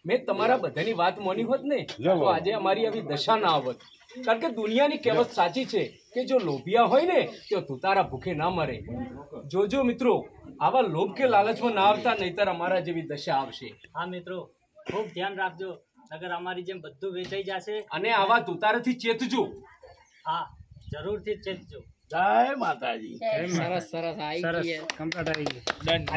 મેં તમારા બધાની વાત માની હોત ને તો આજે અમારી આવી દશા ના આવત. કારણ કે દુનિયાની કહેવત સાચી છે કે જો લોભિયા હોય ને તો તુતારા ભૂખે ના મરે. જોજો મિત્રો, આવા લોભ કે લાલચમાં ના આવતા, નહીતર અમારા જેવી દશા આવશે. હા મિત્રો, ખૂબ ધ્યાન રાખજો, નગર અમારી જેમ બધું વેચાઈ જશે. અને આવા તુતારાથી ચેતજો. હા, જરૂરથી ચેતજો. જય માતાજી. સરસ સરસ આવી ગઈ. કમ્પ્લીટ આવી ગયું. ડન.